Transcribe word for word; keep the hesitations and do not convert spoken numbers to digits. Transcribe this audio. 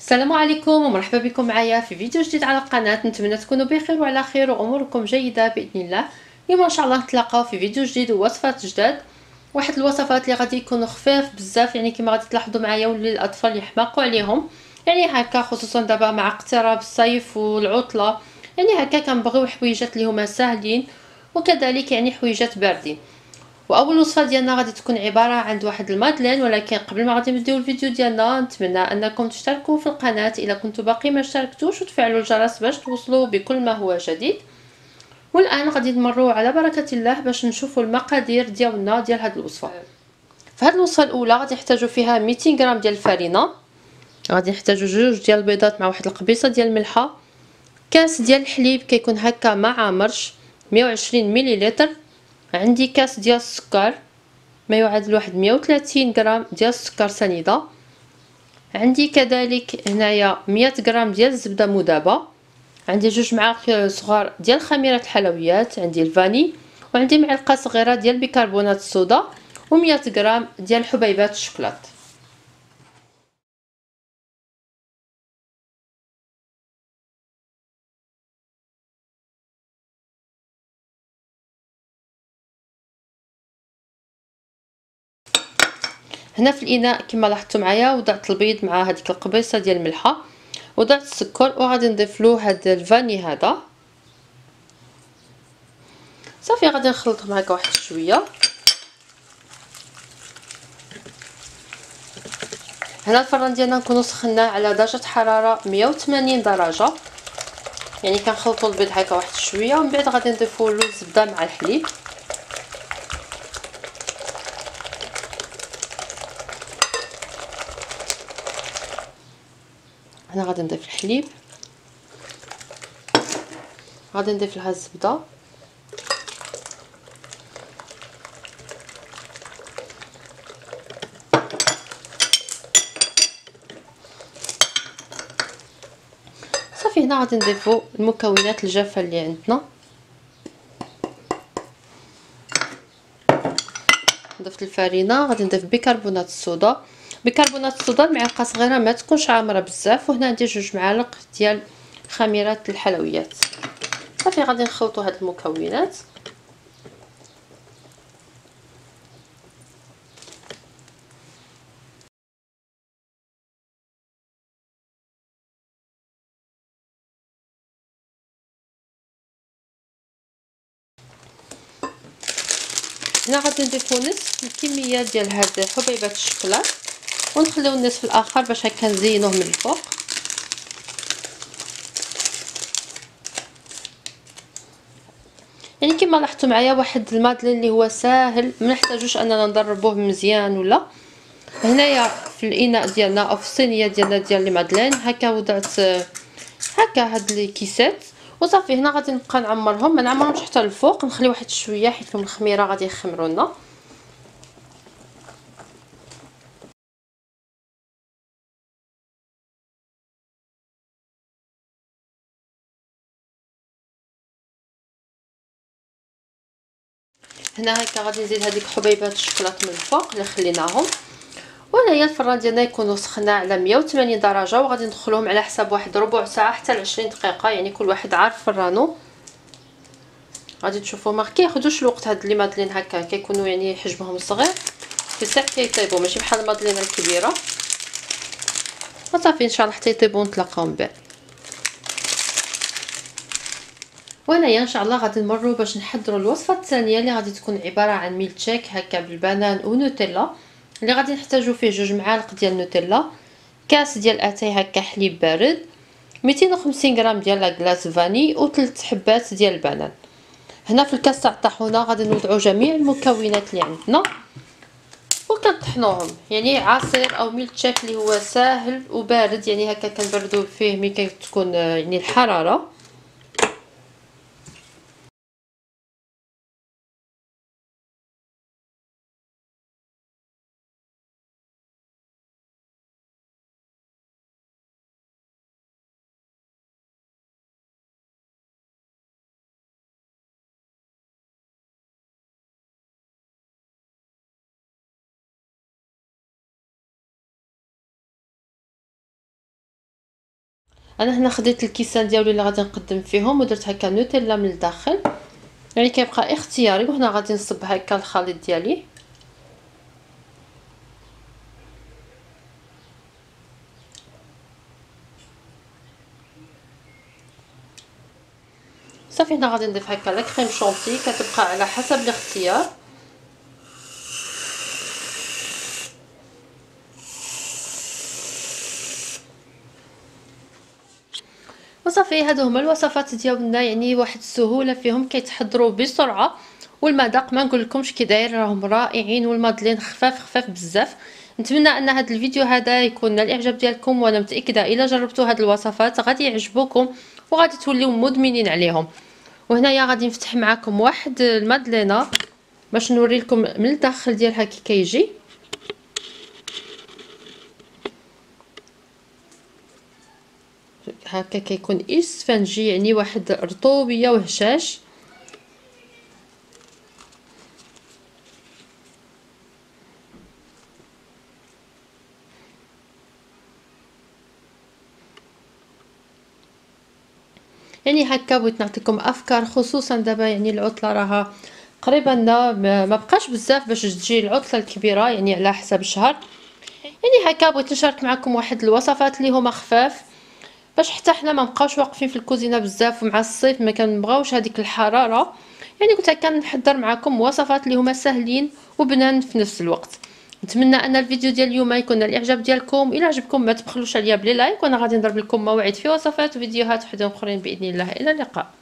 السلام عليكم ومرحبا بكم معايا في فيديو جديد على القناة. نتمنى تكونوا بخير وعلى خير واموركم جيدة باذن الله. اليوم ان شاء الله نتلاقاو في فيديو جديد ووصفات جداد، واحد الوصفات اللي غادي يكونوا خفاف بزاف، يعني كما غادي تلاحظوا معايا واللي الاطفال يحماقوا عليهم، يعني هكا خصوصا دابا مع اقتراب الصيف والعطلة، يعني هكا كنبغيو حويجات اللي هما ساهلين وكذلك يعني حويجات باردين. واول وصفه ديالنا غادي تكون عباره عن واحد المادلين، ولكن قبل ما غادي نبداو الفيديو ديالنا نتمنى انكم تشتركوا في القناه اذا كنتوا باقي ما اشتركتوش وتفعلوا الجرس باش توصلوا بكل ما هو جديد. والان غادي نمروا على بركه الله باش نشوفوا المقادير ديالنا ديال هذه الوصفه. في هذه الوصفه الاولى غادي نحتاجوا فيها مئتين غرام ديال الفرينه، غادي نحتاجوا جوج ديال البيضات مع واحد القبيصه ديال الملحه، كاس ديال الحليب كيكون هكا مع مرش مئة وعشرين مليلتر، عندي كاس ديال السكر ما يعادل واحد مئة وثلاثين غرام ديال السكر سنيده، عندي كذلك هنايا مئة غرام ديال الزبده مذابه، عندي جوج معالق صغار ديال خميره الحلويات، عندي الفاني، وعندي معلقه صغيره ديال بيكربونات الصودا، و100 غرام ديال حبيبات الشوكولات. هنا في الاناء كما لاحظتوا معايا وضعت البيض مع هذيك القبيصه ديال الملحه، وضعت السكر، وغادي نضيف له هذا الفاني هذا صافي. غادي نخلطهم هكا واحد شويه. هنا الفران ديالنا نكونوا سخناه على درجه حراره مئة وثمانين درجه، يعني كنخلطوا البيض هكا واحد شويه، ومن بعد غادي نضيفوا له الزبده مع الحليب. هنا غادي نضيف الحليب، غادي نضيف لها الزبده، صافي. هنا غادي نضيفوا المكونات الجافه اللي عندنا. ضفت الفرينه، غادي نضيف بيكربونات الصودا، بيكربونات الصودا المعلقه صغيره ما تكونش عامره بزاف، وهنا عندي جوج معالق ديال خميره الحلويات. صافي غادي نخلطوا هاد المكونات. هنا غادي نضيفو نصف الكميه ديال هاد حبيبات الشوكولا، ونخليو النصف الاخر باش هكا نزينوه من الفوق. يعني كما لاحظتوا معايا واحد المادلين اللي هو ساهل، ما نحتاجوش اننا ندربوه مزيان ولا. هنايا في الاناء ديالنا او في الصينيه ديالنا ديال المادلين هكا وضعت هكا هاد الكيسات، وصافي. هنا غادي نبقى نعمرهم، ما نعمرهمش حتى الفوق، نخلي واحد شويه حيت لهم الخميره غادي يخمروا لنا. هنا هكا غادي نزيد هذيك حبيبات الشوكولاط من الفوق اللي خليناهم. وهنايا الفران ديالنا يكون سخنا على مئة وثمانين درجه، وغادي ندخلوهم على حساب واحد ربع ساعه حتى ل عشرين دقيقه، يعني كل واحد عارف فرانو. غادي تشوفوا ما كياخذوش الوقت هاد لي مادلين هكا، كيكونوا يعني حجمهم صغير في ساعه كيطيبوا، ماشي بحال المادلين الكبيره. وصافي ان شاء الله حتى يطيبوا نتلاقاو من بعد. وهنايا ان شاء الله غادي نمروا باش نحضروا الوصفه الثانيه اللي غادي تكون عباره عن ميلتشيك هكا بالبنان ونوتيلا، اللي غادي نحتاجوا فيه جوج معالق ديال نوتيلا، كاس ديال اتاي هكا حليب بارد، مئتين وخمسين غرام ديال لاكلاص فاني، وثلاث حبات ديال البنان. هنا في الكاس تاع الطاحونه غادي نوضعوا جميع المكونات اللي عندنا وكنطحنوهم، يعني عصير او ميلتشيك اللي هو ساهل وبارد، يعني هكا كنبردوا فيه ملي كتكون يعني الحراره. انا هنا خديت الكيسان ديالي اللي غادي نقدم فيهم ودرت هكا نوتيلا من الداخل، يعني كيبقى اختياري. وهنا غادي نصب هكا الخليط ديالي. صافي هنا غادي نضيف هكا لا كريم شونتي، كتبقى على حسب الاختيار. وصافي هادو هما الوصفات ديالنا، يعني واحد السهوله فيهم، كيتحضروا بسرعه، والمذاق ما نقول لكمش كي داير، راهم رائعين، والمادلين خفاف خفاف بزاف. نتمنى ان هذا الفيديو هذا يكون نال الاعجاب ديالكم، وانا متاكده الا جربتوا هاد الوصفات غادي يعجبوكم وغادي توليو مدمنين عليهم. وهنايا غادي نفتح معكم واحد المادلينه باش نوري لكم من الداخل ديالها كي كيجي. هكا كيكون اسفنجي، يعني واحد رطوبيه وهشاش. يعني هكا بغيت نعطيكم افكار، خصوصا دابا يعني العطله راها قريبه لنا، ما بقاش بزاف باش تجي العطله الكبيره، يعني على حسب الشهر. يعني هكا بغيت نشارك معكم واحد الوصفات اللي هما خفاف، باش حتى حنا ما نبقاوش واقفين في الكوزينه بزاف، ومع الصيف ما كنبغاوش هذيك الحراره. يعني قلت هكا نحضر معكم وصفات اللي هما سهلين وبنان في نفس الوقت. نتمنى ان الفيديو ديال اليوم يكون الاعجاب ديالكم. الى عجبكم ما تبخلوش عليا بلي لايك، وانا غادي نضرب لكم موعد في وصفات وفيديوهات وحدين اخرين باذن الله. الى اللقاء.